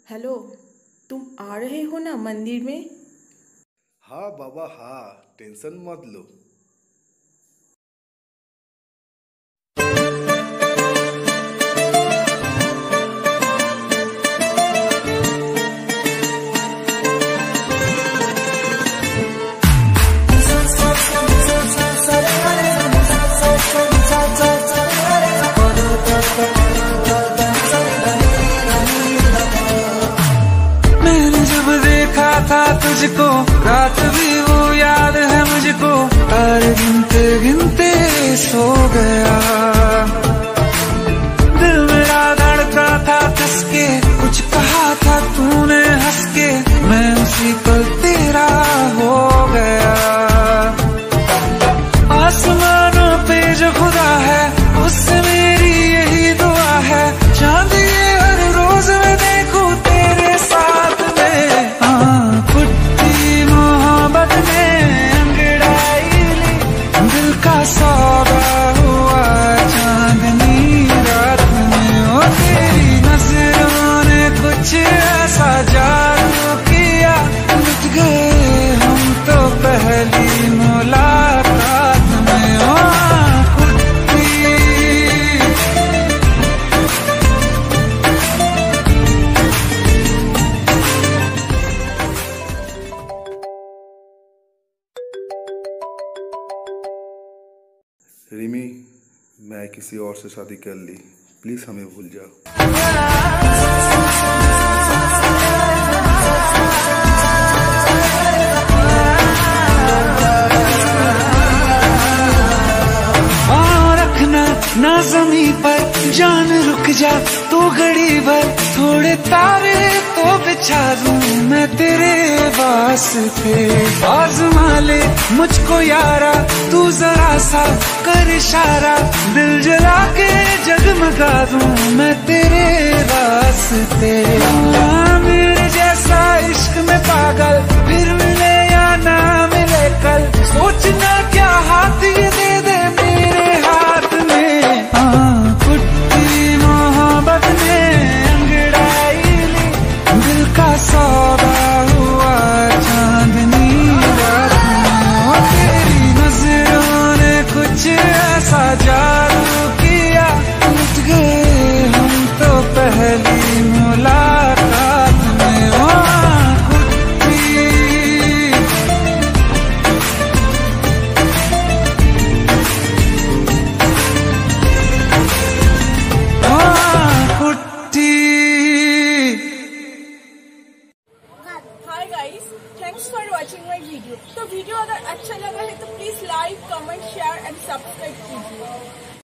Hello. तुम आ रहे हो ना मंदिर में? हाँ बाबा हाँ, टेंशन मत लो। मैंने जब देखा था तुझको, रात भी वो याद है मुझको, तारे गिनते गिनते सो गया। दिल मेरा धड़का था कसके, कुछ कहा था तूने हंस के, मैं उसी पल तेरा हो गया। आसमानों पे जो खुदा है, उससे मेरी यही दुआ है, चांद ये हर रोज मैं देखूं तेरे साथ में। फुट्टी मोहब्बत ने अंगड़ाई ली, दिल का सौदा हुआ चांदनी रात में। ओ तेरी नजरों ने कुछ ऐसा जादू किया, लुट गए हम तो पहली मुलाकात में। ओ फुट्टी रिमी, मैं किसी और से शादी कर ली, प्लीज हमें भूल जाओ। रखना ना जमी पर जान रुक जा तू घड़ी भर, थोड़े तारे तो बिछा दूं मैं तेरे वास्ते। आज़मा ले मुझको यारा, तू जरा सा कर इशारा, दिल जला के जगमगा दूं मैं तेरे वास्ते। मेरे जैसा इश्क में पागल फिर मिले या ना मिले कल, सोचना क्या हाथ ये दे दे मेरे हाथ में। फुट्टी मोहब्बत ने अंगड़ाई ली, दिल का सौदा हुआ चांदनी रात में। ओ तेरी नजरों ने कुछ ऐसा जादू किया, लुट गए हम तो पहली मुलाकात में। ओ फुट्टी hi guys, thanks for watching my video. तो वीडियो अगर अच्छा लगा है तो please like, comment, share and subscribe कीजिए।